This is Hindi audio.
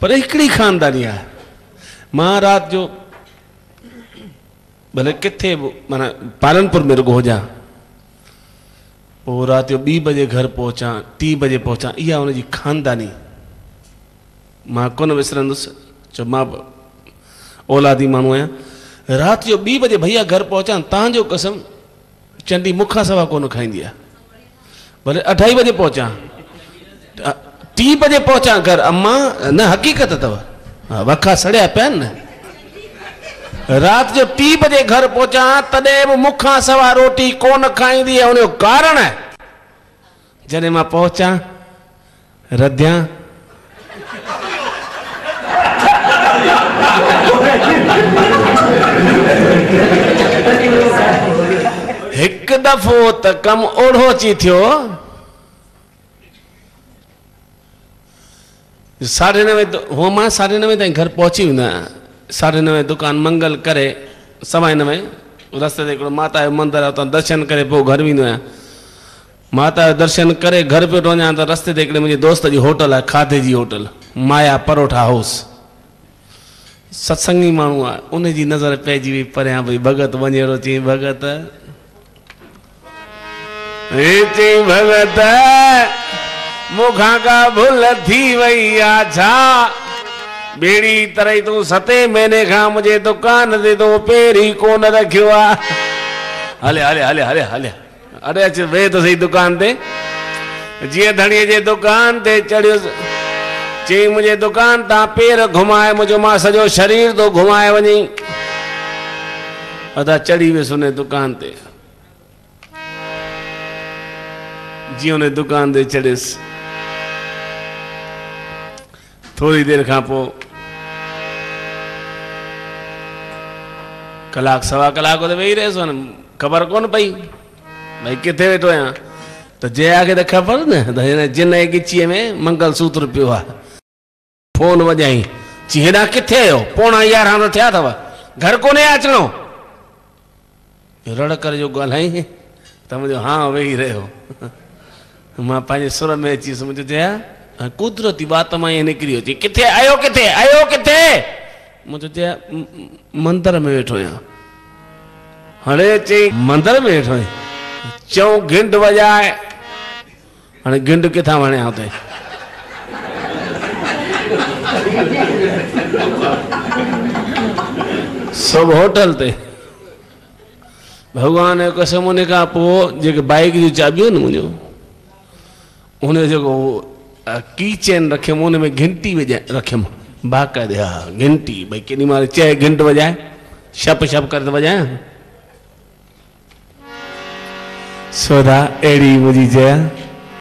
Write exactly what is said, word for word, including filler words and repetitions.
पर हिकिड़ी खानदानी आहे। मां राति जो भले किथे माना पालनपुर में रुगो हुजां, पोइ राति जो ॿी बजे घर पहुचा, टी बजे पहुचा, इहा हुनजी खानदानी मां कोन विसरंदुसि। छो मां औलादी माण्हू आहियां। राति जो ॿी बजे भैया घर पहुचा, तव्हांजो कसम चंडी मूंखां सवा कोन खाईंदी आहे। भले अढाई बजे पहुचा, टी बजे पहुचा घर, अम्मा न हक़ीक़त अथव, वखा सड़िया पिया आहिनि न। राति जो टी बजे घर पहुचा, तॾहिं बि मूंखां सवा रोटी कोन खाईंदी आहे। उनजो कारण आहे, जॾहिं मां पहुचा रधियां हिकु दफ़ो त कमु ओढ़ो अची थियो, साढ़े नवे हो मां साढ़े नवे ताईं घर पहुची वेंदो आहियां। साढ़े नवे दुकान मंगल करे सवाई नवे रस्ते ते हिकिड़ो माता जो मंदरु आहे, उतां दर्शन करे पोइ घर वेंदो आहियां। माता जो दर्शन करे घर पियो वञा त रस्ते ते हिकिड़े मुंहिंजे दोस्त जी होटल आहे, खाधे जी होटल, माया परोठा हाउस। सत्संगी माण्हू आहे, उनजी नज़र पइजी वई परियां, भई भगत वञेड़ो, चई भगत चई भगत मूंखां का भुल थी वई आहे छा? बेड़ी तरह तूं सते महीने खां मुंहिंजे दुकान ते तूं पहिरीं कोन रखियो आहे। हले हले हले हले हले अरे अच वेह त सही दुकान ते। जीअं धणीअ जे दुकान ते चढ़ियुसि, चई मुंहिंजे दुकान तां पेर घुमाए मुंहिंजो, मां सॼो शरीर थो घुमाए वञी। अदा चढ़ी वियुसि उन दुकान ते। जीअं उन दुकान ते चढ़ियुसि, थोड़ी देर खां पोइ कलाक सवा कलाक ते वेही रहियुसि, ख़बर कोन पई भाई किथे वेठो आहियां। त जया खे त ख़बर न त हिन जिन जे गिचीअ में मंगल सूत्र पियो आहे। फोन वॼाई, चई हेॾा किथे आहियो? पोणा यारहं त थिया अथव, घर कोन्हे अचिणो? रड़ करे जो ॻाल्हाई त मुंहिंजो हा वेही रहियो। मां पंहिंजे सुर में अचीसि, मुंहिंजो जया कुदरती बात मां ईअं निकिरी अची, किथे आयो किथे आयो किथे? मुंहिंजो चया मंदर में वेठो आहियां। हाणे चई मंदर में वेठो आहीं? चऊं घिंड वॼाए। हाणे घिंड किथां वणिया हुते? सभु होटल ते। भॻवान जो कसम, उन खां पोइ जेके बाइक जूं चाबियूं न मुंहिंजो, उन जेको की चेन रखियमि, उन में घंटी विझाए रखियमि बाक़ाइदे। हा घंटी, भई केॾी महिल चए घंट वॼाए, छप छप करे त वॼायां। सोदा अहिड़ी मुंहिंजी जया।